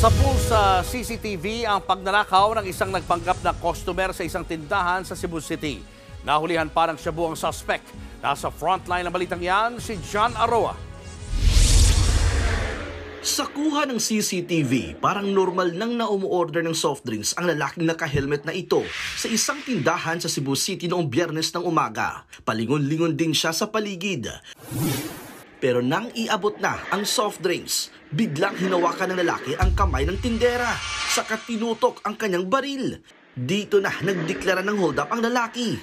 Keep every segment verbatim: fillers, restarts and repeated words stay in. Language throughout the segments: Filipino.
Sa pulsa C C T V ang pagnanakaw ng isang nagpanggap na customer sa isang tindahan sa Cebu City. Nahulihan pa ng Cebu ang suspect. Nasa frontline ng balitang yan, si John Aroa. Sa kuha ng C C T V, parang normal nang na-umorder ng soft drinks ang lalaking naka-helmet na ito sa isang tindahan sa Cebu City noong Biyernes ng umaga. Palingon-lingon din siya sa paligid. Pero nang iabot na ang soft drinks, biglang hinawakan ng lalaki ang kamay ng tindera, saka tinutok ang kanyang baril. Dito na nagdeklara ng hold up ang lalaki.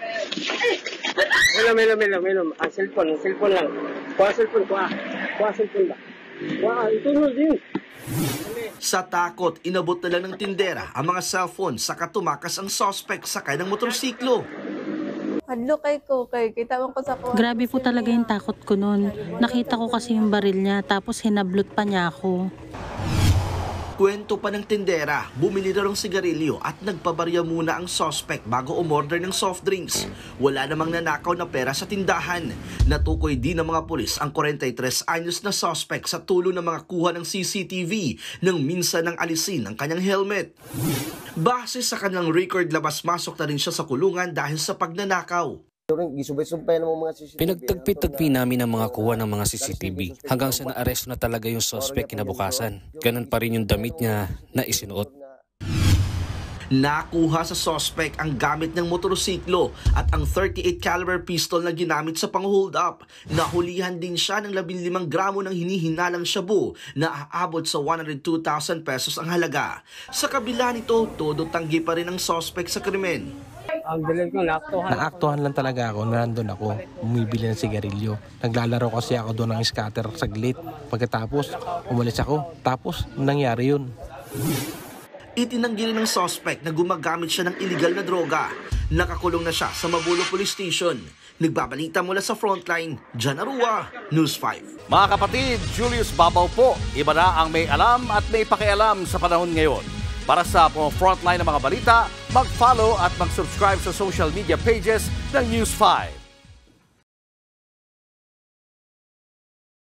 Melo, melo, melo, melo. Ang cellphone, ang cellphone lang. Kuha cellphone, kuha. Kuha cellphone ba? Kuha, ito mo din. Sa takot, inabot na lang ng tindera ang mga cellphone, saka tumakas ang suspect sakay ng motorsiklo. Hadlo kay ko, kay kita mo ko sa kuha. Grabe po talaga yung takot ko noon. Nakita ko kasi yung baril niya, tapos hinablot pa niya ako. Kwento pa ng tindera, bumili na ng sigarilyo at nagpabarya muna ang suspect bago umorder ng soft drinks. Wala namang nanakaw na pera sa tindahan. Natukoy din ng mga pulis ang forty-three anyos na suspect sa tulong ng mga kuha ng C C T V nang minsan nang alisin ang kanyang helmet. Base sa kanyang record, labas-masok na rin siya sa kulungan dahil sa pagnanakaw. Pinagtagpi-tagpi namin ang mga kuha ng mga C C T V hanggang sa naaresto na talaga yung suspect kinabukasan. Ganun pa rin yung damit niya na isinuot. Nakuha sa suspect ang gamit ng motorsiklo at ang thirty-eight caliber pistol na ginamit sa pang-hold up. Nahulihan din siya ng labinlimang gramo ng hinihinalang shabu na aabot sa one hundred two thousand pesos ang halaga. Sa kabila nito, todo tanggi pa rin ang suspect sa krimen. Ang bilin ko, naaktuhan. Naaktuhan lang talaga ako, nandun ako, bumibili ng sigarilyo. Naglalaro kasi ako doon ng scatter saglit. Pagkatapos, umalis ako. Tapos, nangyari yun. Itinanggi rin ng suspect na gumagamit siya ng illegal na droga. Nakakulong na siya sa Mabulo Police Station. Nagbabalita mula sa Frontline, John Aroa, News five. Mga kapatid, Julius Babaw po. Iba na ang may alam at may pakialam sa panahon ngayon. Para sa Frontline ng mga balita, mag-follow at mag-subscribe sa social media pages ng News five.